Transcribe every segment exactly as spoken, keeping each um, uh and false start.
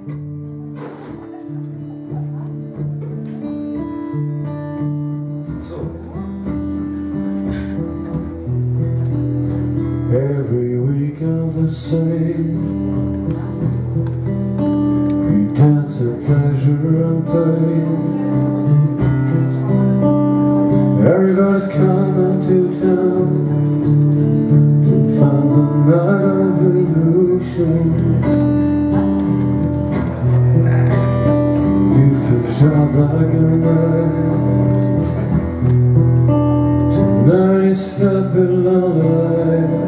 Every week of the same, we dance at pleasure and pain. Everybody's coming to town to find the night of illusion. You fish out like a knife. Tonight you step alone.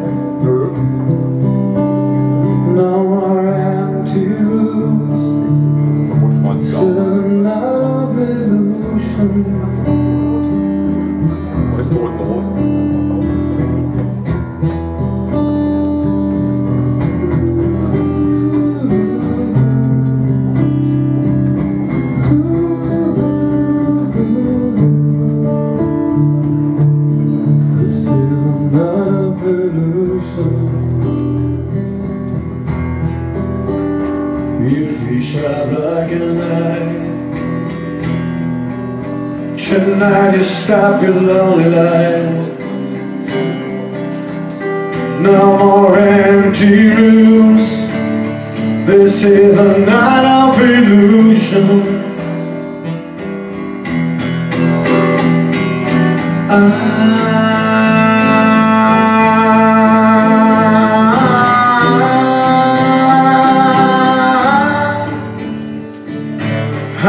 No more empty rooms. Still a night of illusion. You fish out like a knife. Tonight you stop your lonely life. No more empty rooms. This is the night of illusion. I Ah,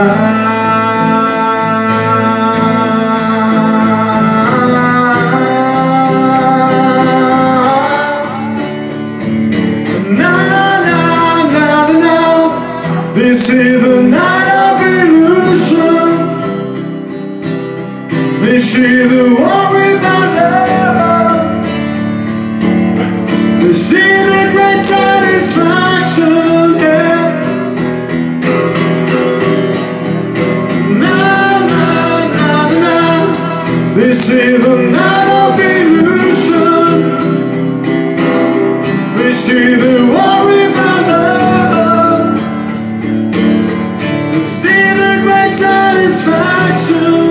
na, na, na, na. This is the night of illusion. This is the war without love. This is the great satisfaction, yeah. This is the night of illusion. This is the war without love. This is the great satisfaction.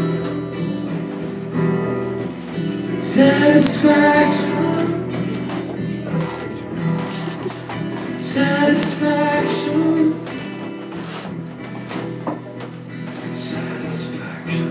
Satisfaction. Satisfaction. Satisfaction.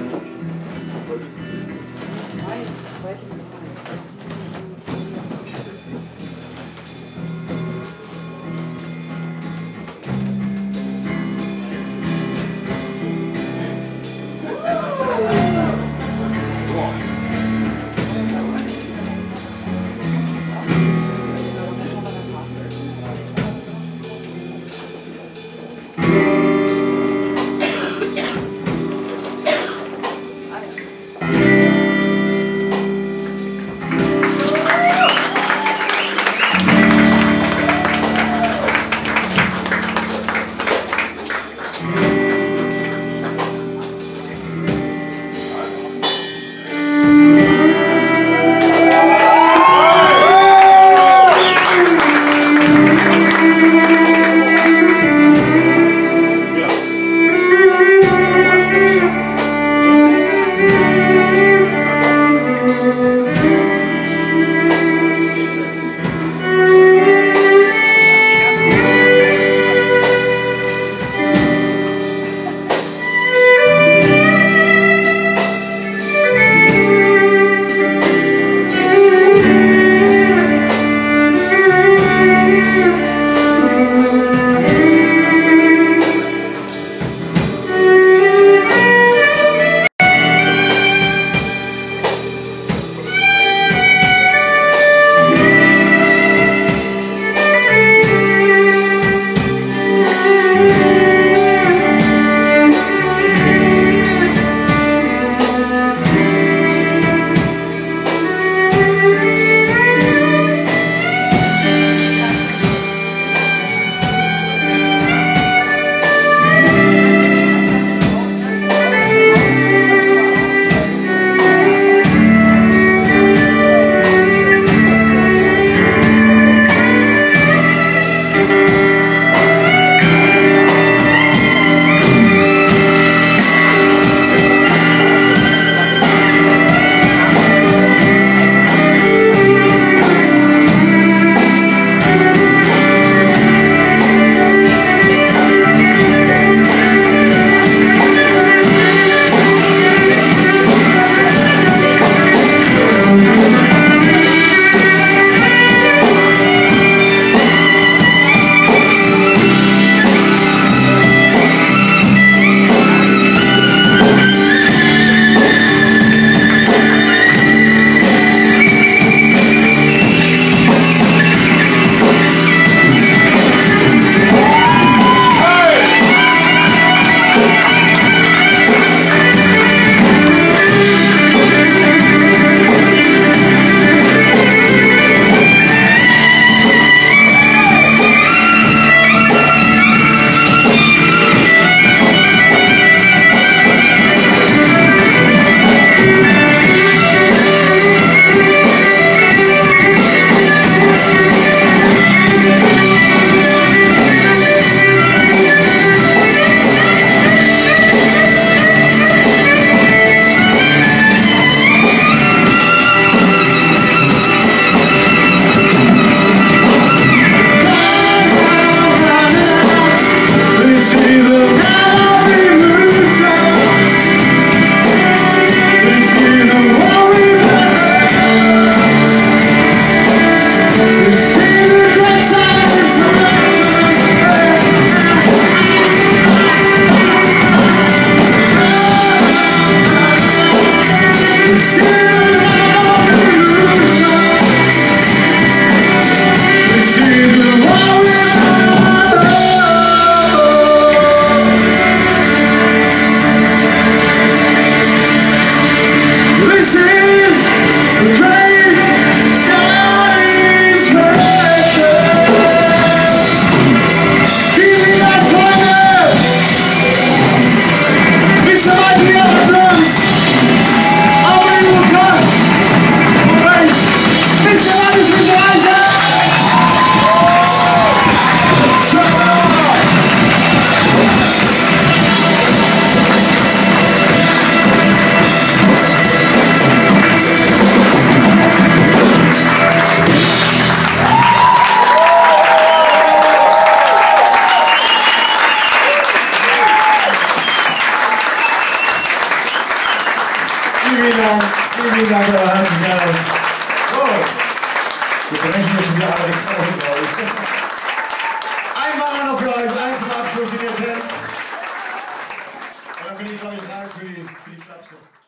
applaus graag voor die, voor die klapsen.